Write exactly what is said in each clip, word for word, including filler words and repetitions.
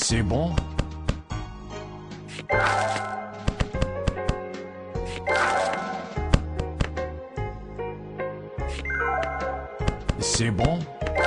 C'est bon? C'est bon?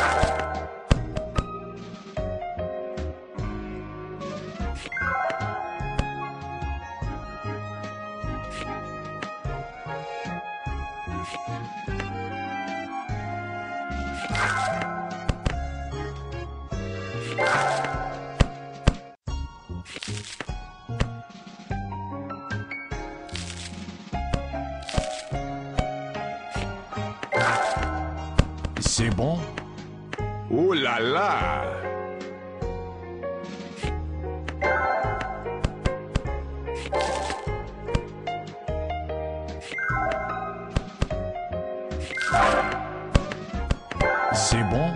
C'est bon? Oh là là! C'est bon?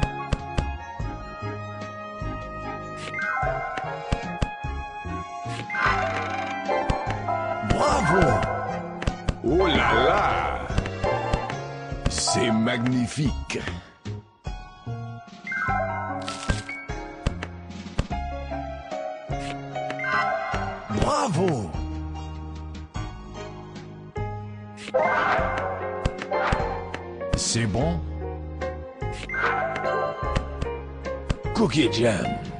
Bravo! Oh là là! C'est magnifique! Bravo! C'est bon? Cookie Jam.